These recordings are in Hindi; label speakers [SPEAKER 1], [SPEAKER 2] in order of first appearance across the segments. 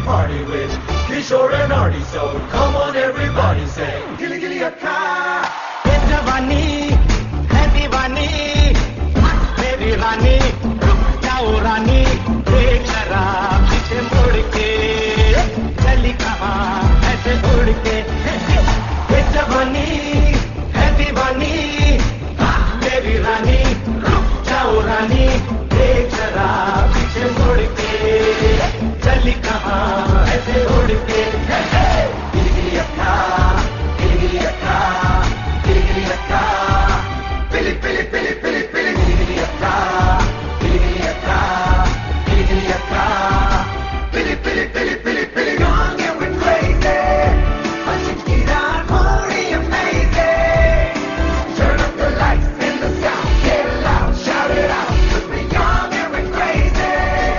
[SPEAKER 1] party with Kishore and Artie. So come on everybody, say Gilly Gilly Akka.
[SPEAKER 2] ये जवानी है दीवानी, मेरी रानी रुक जाओ रानी, देख जरा पीछे मुड़ के, चली कहाँ ऐसे उड़ के। ये जवानी है दीवानी, मेरी रानी रुक जाओ रानी, देख जरा पीछे मुड़ के, चली कहाँ ऐसे उड़ के।
[SPEAKER 1] Gilly Gilly Akka, Gilly Gilly Akka, Gilly Gilly Akka, Billy Billy Billy Billy Billy Gilly Gilly Akka, Gilly Gilly Akka, Gilly Gilly Akka, Billy Billy Billy Billy Billy. Young and we're crazy, Ashikira, holy amazing. Turn up the lights and the sound, get it loud, shout it out, 'cause we're young and we're crazy.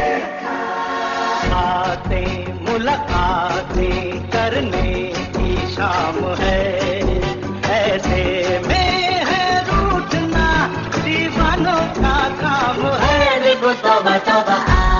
[SPEAKER 2] बातें मुलाकातें करने की शाम है, ऐसे में है रूठना दीवानों का काम है।
[SPEAKER 3] तौबा तौबा